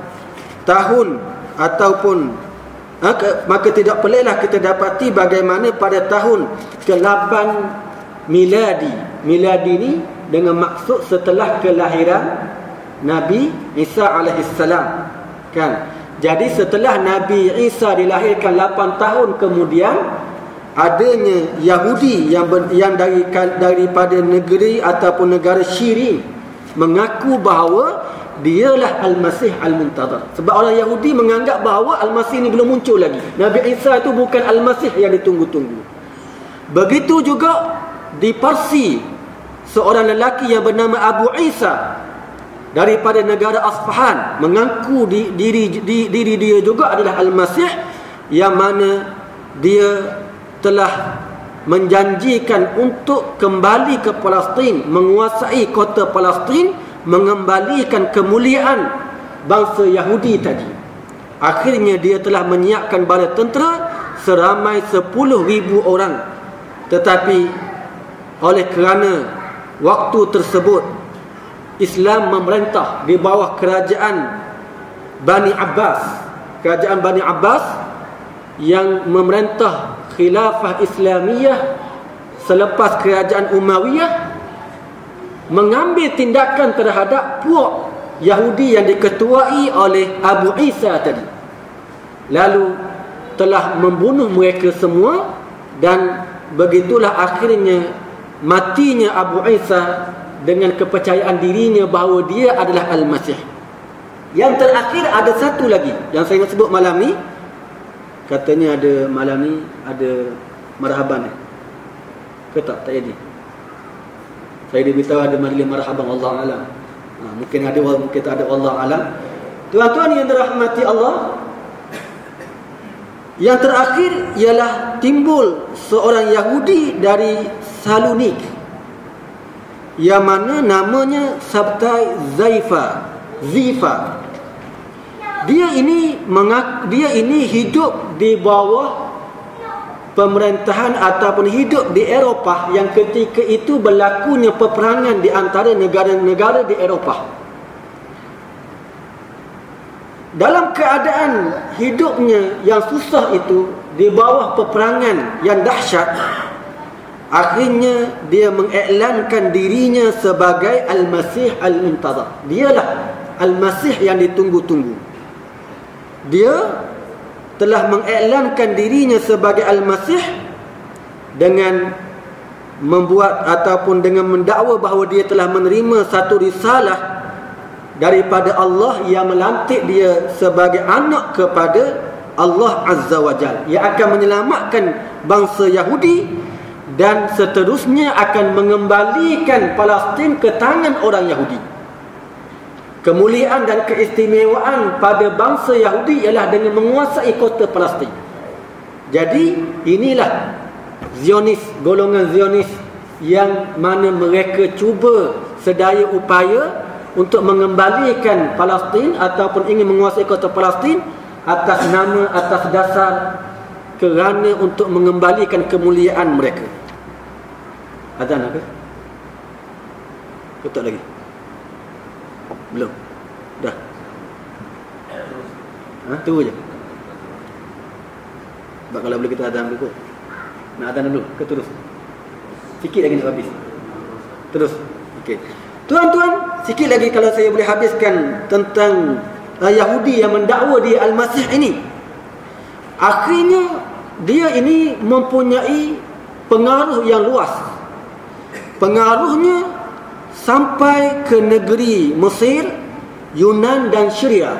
tahun ataupun maka tidak peliklah kita dapati bagaimana pada tahun ke lapan miladi. Miladi ini dengan maksud setelah kelahiran Nabi Isa alaihissalam, kan? Jadi setelah Nabi Isa dilahirkan lapan tahun kemudian, adanya Yahudi yang ber, yang dari daripada negeri ataupun negara Syirin mengaku bahawa dialah Al-Masih Al-Muntazar. Sebab orang Yahudi menganggap bahawa Al-Masih ini belum muncul lagi. Nabi Isa itu bukan Al-Masih yang ditunggu-tunggu. Begitu juga di Parsi, seorang lelaki yang bernama Abu Isa daripada negara Asfahan mengaku di, diri, di, diri dia juga adalah Al-Masih, yang mana dia telah menjanjikan untuk kembali ke Palestin, menguasai kota Palestin, mengembalikan kemuliaan bangsa Yahudi tadi. Akhirnya dia telah menyiapkan bala tentera seramai sepuluh ribu orang. Tetapi oleh kerana waktu tersebut Islam memerintah di bawah kerajaan Bani Abbas. Kerajaan Bani Abbas yang memerintah khilafah Islamiyah selepas kerajaan Umayyah mengambil tindakan terhadap puak Yahudi yang diketuai oleh Abu Isa tadi. Lalu telah membunuh mereka semua, dan begitulah akhirnya matinya Abu Isa dengan kepercayaan dirinya bahawa dia adalah Al-Masih. Yang terakhir ada satu lagi yang saya nak sebut malam ni. Katanya ada malam ni ada marhaban ni. Ke tak? Tak jadi. Saya diberitahu ada majlis marhaban, Allah alam. Ha, mungkin ada, mungkin tak ada, Allah alam. Tuan-tuan yang dirahmati Allah, yang terakhir ialah timbul seorang Yahudi dari Salonik yang mana namanya Sabtai Zaifa Zifa. Dia ini mengak, dia ini hidup di bawah pemerintahan ataupun hidup di Eropah yang ketika itu berlakunya peperangan di antara negara-negara di Eropah. Dalam keadaan hidupnya yang susah itu, di bawah peperangan yang dahsyat, akhirnya dia mengiklankan dirinya sebagai Al-Masih Al-Muntazar. Dialah Al-Masih yang ditunggu-tunggu. Dia telah mengiklankan dirinya sebagai Al-Masih dengan membuat ataupun dengan mendakwa bahawa dia telah menerima satu risalah daripada Allah yang melantik dia sebagai anak kepada Allah Azza wa Jalla, yang akan menyelamatkan bangsa Yahudi dan seterusnya akan mengembalikan Palestin ke tangan orang Yahudi. Kemuliaan dan keistimewaan pada bangsa Yahudi ialah dengan menguasai kota Palestin. Jadi inilah Zionis, golongan Zionis yang mana mereka cuba sedaya upaya untuk mengembalikan Palestin ataupun ingin menguasai kota Palestin atas nama, atas dasar kerana untuk mengembalikan kemuliaan mereka. Azan ke? Betul lagi? Belum? Dah? Ha? Tunggu je. Sebab kalau boleh kita azan dulu. Nak azan dulu ke terus? Sikit lagi nak habis. Terus. Okey. Tuan-tuan, sikit lagi kalau saya boleh habiskan tentang uh, Yahudi yang mendakwa dia Al-Masih ini. Akhirnya dia ini mempunyai pengaruh yang luas. Pengaruhnya sampai ke negeri Mesir, Yunan dan Syria.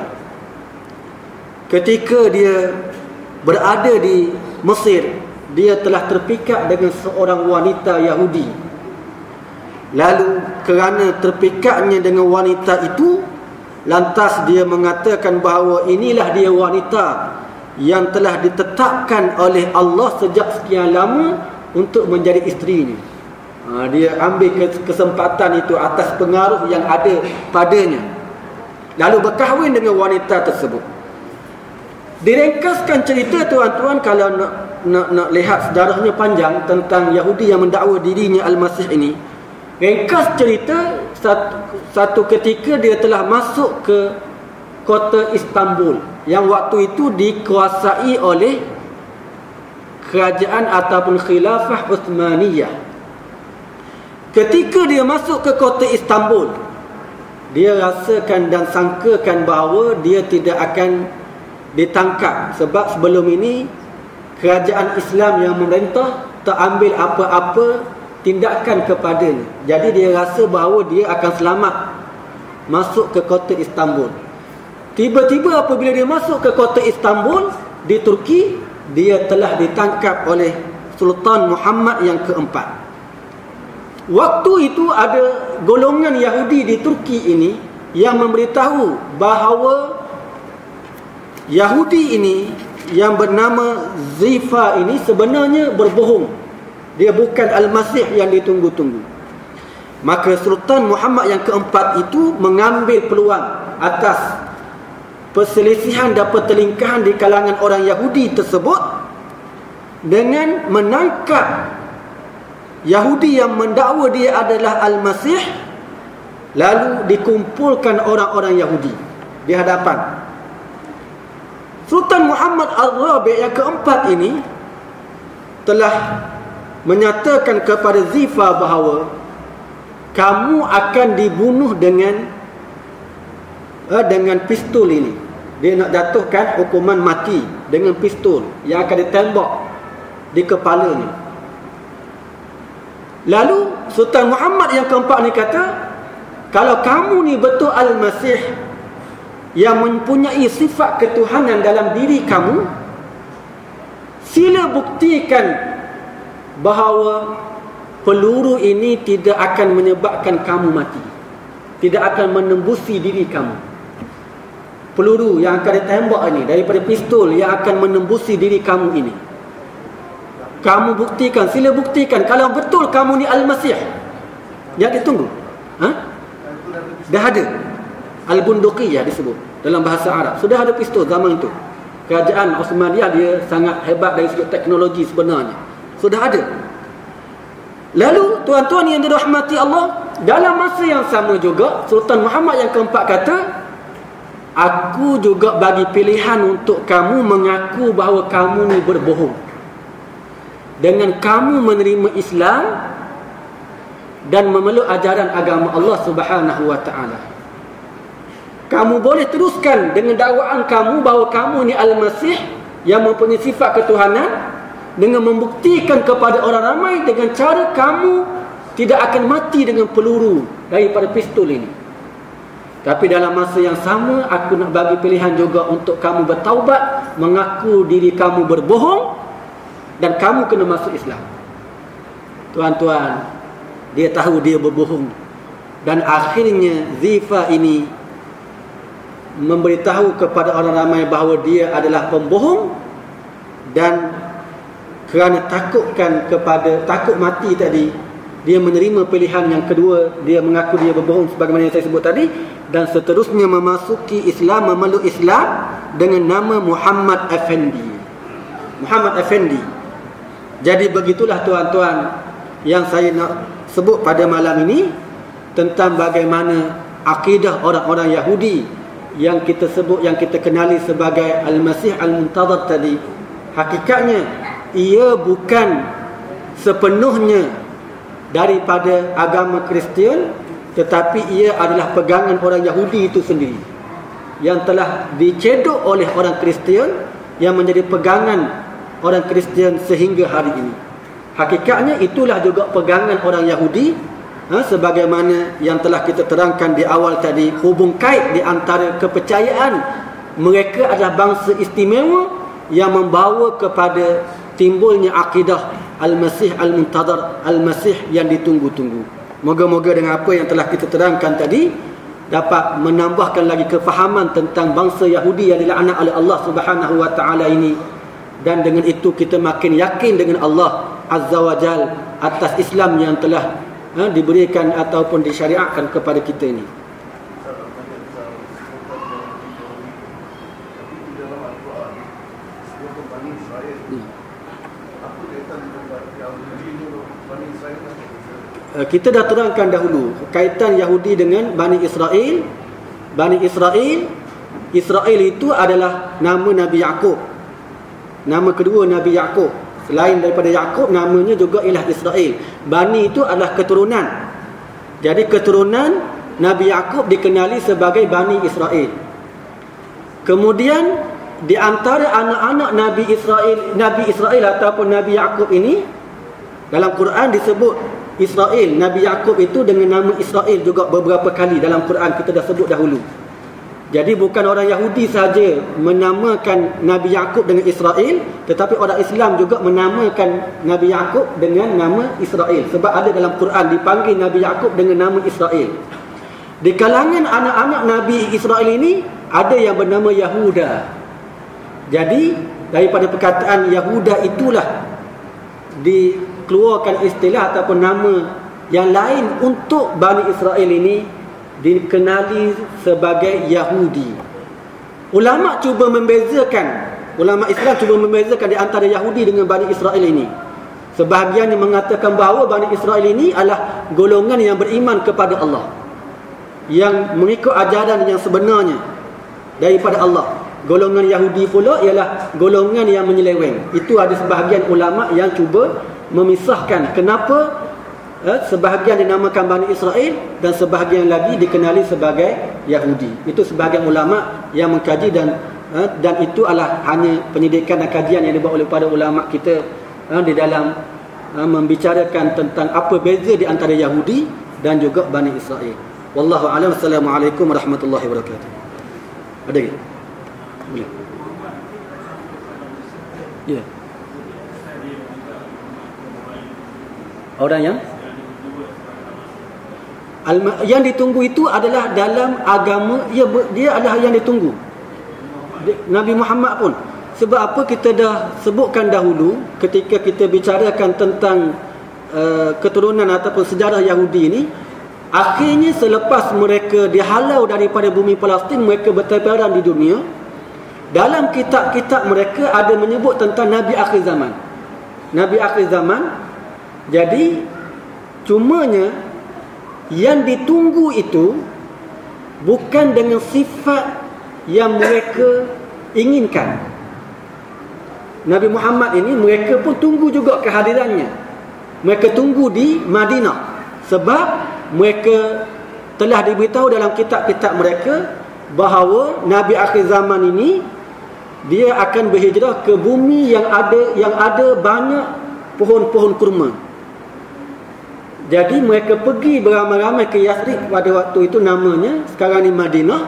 Ketika dia berada di Mesir, dia telah terpikat dengan seorang wanita Yahudi. Lalu kerana terpikatnya dengan wanita itu, lantas dia mengatakan bahawa inilah dia wanita yang telah ditetapkan oleh Allah sejak sekian lama untuk menjadi isterinya. Ha, dia ambil kesempatan itu atas pengaruh yang ada padanya, lalu berkahwin dengan wanita tersebut. Diringkaskan cerita tuan-tuan, kalau nak, nak, nak lihat sejarahnya panjang tentang Yahudi yang mendakwa dirinya Al-Masih ini. Ringkas cerita, satu, satu ketika dia telah masuk ke kota Istanbul yang waktu itu dikuasai oleh kerajaan ataupun khilafah Uthmaniyah. Ketika dia masuk ke kota Istanbul, dia rasakan dan sangkakan bahawa dia tidak akan ditangkap, sebab sebelum ini kerajaan Islam yang memerintah tak ambil apa-apa tindakan kepadanya. Jadi dia rasa bahawa dia akan selamat masuk ke kota Istanbul. Tiba-tiba apabila dia masuk ke kota Istanbul di Turki, dia telah ditangkap oleh Sultan Muhammad yang keempat. Waktu itu ada golongan Yahudi di Turki ini yang memberitahu bahawa Yahudi ini yang bernama Zifa ini sebenarnya berbohong. Dia bukan Al-Masih yang ditunggu-tunggu. Maka Sultan Muhammad yang keempat itu mengambil peluang atas perselisihan dan pertelingkahan di kalangan orang Yahudi tersebut dengan menangkap Yahudi yang mendakwa dia adalah Al-Masih Lalu dikumpulkan orang-orang Yahudi di hadapan Sultan Muhammad Al-Rabi' yang keempat ini telah menyatakan kepada Zifa bahawa kamu akan dibunuh dengan uh, dengan pistol ini. Dia nak jatuhkan hukuman mati dengan pistol yang akan ditembak di kepalanya. Lalu Sultan Muhammad yang keempat ni kata, kalau kamu ni betul Al-Masih yang mempunyai sifat ketuhanan dalam diri kamu, sila buktikan bahawa peluru ini tidak akan menyebabkan kamu mati, tidak akan menembusi diri kamu. Peluru yang akan ditembak ini daripada pistol yang akan menembusi diri kamu ini, kamu buktikan, sila buktikan kalau betul kamu ni Al-Masih. Yang ditunggu, ha? Dah ada Al-Bunduqiyah disebut dalam bahasa Arab. Sudah ada pistol zaman itu. Kerajaan Osmaniyah dia sangat hebat dari segi teknologi sebenarnya. Sudah ada. Lalu tuan-tuan yang dirahmati Allah, dalam masa yang sama juga Sultan Muhammad yang keempat kata, aku juga bagi pilihan untuk kamu mengaku bahawa kamu ni berbohong. Dengan kamu menerima Islam dan memeluk ajaran agama Allah Subhanahu wa taala, kamu boleh teruskan dengan dakwaan kamu bahawa kamu ni Al-Masih yang mempunyai sifat ketuhanan, dengan membuktikan kepada orang ramai dengan cara kamu tidak akan mati dengan peluru daripada pistol ini. Tapi dalam masa yang sama, aku nak bagi pilihan juga untuk kamu bertaubat, mengaku diri kamu berbohong, dan kamu kena masuk Islam. Tuan-tuan, dia tahu dia berbohong, dan akhirnya Zifa ini memberitahu kepada orang ramai bahawa dia adalah pembohong, dan kerana takutkan kepada takut mati tadi, dia menerima pilihan yang kedua, dia mengaku dia berbohong sebagaimana yang saya sebut tadi, dan seterusnya memasuki Islam, memeluk Islam dengan nama Muhammad Effendi. Muhammad Effendi. Jadi begitulah tuan-tuan yang saya nak sebut pada malam ini tentang bagaimana akidah orang-orang Yahudi yang kita sebut, yang kita kenali sebagai Al-Masih Al-Muntazar tadi. Hakikatnya ia bukan sepenuhnya daripada agama Kristian, tetapi ia adalah pegangan orang Yahudi itu sendiri yang telah dicedok oleh orang Kristian, yang menjadi pegangan orang Kristian sehingga hari ini. Hakikatnya itulah juga pegangan orang Yahudi, ha, sebagaimana yang telah kita terangkan di awal tadi, hubung kait di antara kepercayaan mereka adalah bangsa istimewa yang membawa kepada timbulnya akidah Al-Masih Al-Muntazar, Al-Masih yang ditunggu-tunggu. Moga-moga dengan apa yang telah kita terangkan tadi dapat menambahkan lagi kefahaman tentang bangsa Yahudi yang dilaknat oleh Allah Subhanahu wa taala ini, dan dengan itu kita makin yakin dengan Allah Azza wa Jal atas Islam yang telah ha, diberikan ataupun disyariatkan kepada kita ini. Kita dah terangkan dahulu kaitan Yahudi dengan Bani Israel. Bani Israel, Israel itu adalah nama Nabi Yaqub, nama kedua Nabi Yaqub. Selain daripada Yaqub, namanya juga ialah Israel. Bani itu adalah keturunan. Jadi keturunan Nabi Yaqub dikenali sebagai Bani Israel. Kemudian di antara anak-anak Nabi Israel, Nabi Israel ataupun Nabi Yaqub ini, dalam Quran disebut Israel, Nabi Yaqub itu dengan nama Israel juga beberapa kali dalam Quran, kita dah sebut dahulu. Jadi bukan orang Yahudi saja menamakan Nabi Yaqub dengan Israel, tetapi orang Islam juga menamakan Nabi Yaqub dengan nama Israel, sebab ada dalam Quran dipanggil Nabi Yaqub dengan nama Israel. Di kalangan anak-anak Nabi Israel ini ada yang bernama Yahuda. Jadi daripada perkataan Yahuda itulah dikeluarkan istilah ataupun nama yang lain untuk Bani Israel ini, dikenali sebagai Yahudi. Ulama cuba membezakan, ulama Islam cuba membezakan di antara Yahudi dengan Bani Israel ini. Sebahagian yang mengatakan bahawa Bani Israel ini adalah golongan yang beriman kepada Allah. yang mengikut ajaran yang sebenarnya daripada Allah. Golongan Yahudi pula ialah golongan yang menyeleweng. Itu ada sebahagian ulama yang cuba memisahkan kenapa eh, sebahagian dinamakan Bani Israel dan sebahagian lagi dikenali sebagai Yahudi. Itu sebahagian ulama yang mengkaji dan eh, dan itu adalah hanya penyidikan dan kajian yang dibuat oleh para ulama kita eh, di dalam eh, membicarakan tentang apa beza di antara Yahudi dan juga Bani Israel. Wallahu a'lam. Assalamualaikum warahmatullahi wabarakatuh. Ada lagi? Boleh. Ya. Yeah. Orang yang yang ditunggu itu adalah dalam agama, ya, dia adalah yang ditunggu. Nabi Muhammad pun. Sebab apa kita dah sebutkan dahulu ketika kita bicarakan tentang uh, keturunan ataupun sejarah Yahudi ini, akhirnya selepas mereka dihalau daripada bumi Palestin, mereka bertebaran di dunia. Dalam kitab-kitab mereka ada menyebut tentang Nabi akhir zaman. Nabi akhir zaman. Jadi cumanya yang ditunggu itu bukan dengan sifat yang mereka inginkan. Nabi Muhammad ini mereka pun tunggu juga kehadirannya. Mereka tunggu di Madinah sebab mereka telah diberitahu dalam kitab-kitab mereka bahawa Nabi akhir zaman ini dia akan berhijrah ke bumi yang ada yang ada banyak pohon-pohon kurma. Jadi mereka pergi beramai-ramai ke Yathrib pada waktu itu, namanya sekarang ni Madinah.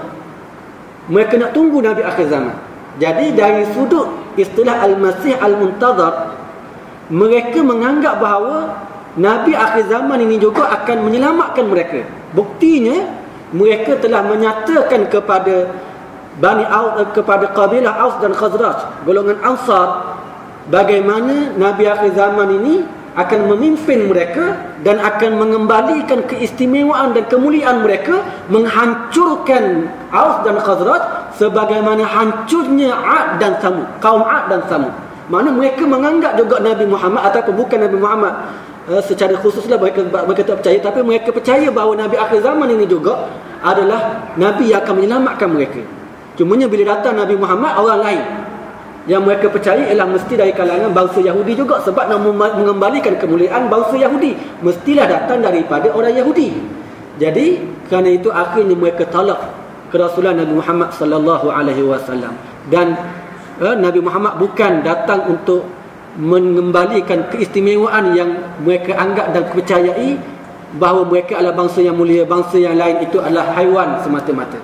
Mereka nak tunggu Nabi akhir zaman. Jadi dari sudut istilah Al-Masih Al-Muntazar, mereka menganggap bahawa Nabi akhir zaman ini juga akan menyelamatkan mereka. Buktinya mereka telah menyatakan kepada Bani Aus, kepada kabilah Aus dan Khazraj, golongan Ansar, bagaimana Nabi akhir zaman ini akan memimpin mereka dan akan mengembalikan keistimewaan dan kemuliaan mereka, menghancurkan Aus dan Khazraj sebagaimana hancurnya Ad dan Samud, kaum Ad dan Samud. Mana mereka menganggap juga Nabi Muhammad ataupun bukan Nabi Muhammad uh, secara khususlah mereka, mereka tak percaya, tapi mereka percaya bahawa Nabi akhir zaman ini juga adalah Nabi yang akan menyelamatkan mereka. Cumanya bila datang Nabi Muhammad, orang lain yang mereka percaya ialah mesti dari kalangan bangsa Yahudi juga, sebab nak mengembalikan kemuliaan bangsa Yahudi mestilah datang daripada orang Yahudi. Jadi kerana itu akhirnya mereka tolak kerasulan Nabi Muhammad sallallahu alaihi wasallam. Dan eh, Nabi Muhammad bukan datang untuk mengembalikan keistimewaan yang mereka anggap dan percayai bahawa mereka adalah bangsa yang mulia, bangsa yang lain itu adalah haiwan semata-mata.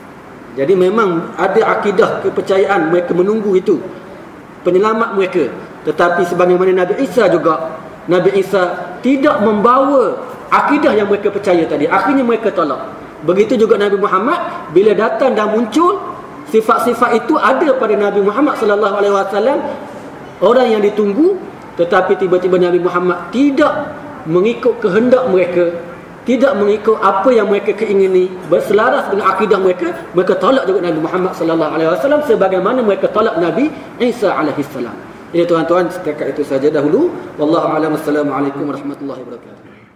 Jadi memang ada akidah kepercayaan mereka menunggu itu penyelamat mereka. Tetapi sebagaimana Nabi Isa juga, Nabi Isa tidak membawa akidah yang mereka percaya tadi. Akhirnya mereka tolak. Begitu juga Nabi Muhammad, bila datang dan muncul sifat-sifat itu ada pada Nabi Muhammad sallallahu alaihi wasallam, orang yang ditunggu, tetapi tiba-tiba Nabi Muhammad tidak mengikut kehendak mereka, tidak mengikut apa yang mereka keingini, berselaras dengan akidah mereka, mereka tolak juga Nabi Muhammad sallallahu alaihi wasallam sebagaimana mereka tolak Nabi Isa alaihi salam. Ini tuan-tuan, setakat itu saja dahulu. Wallahu a'lam. Assalamualaikum warahmatullahi wabarakatuh.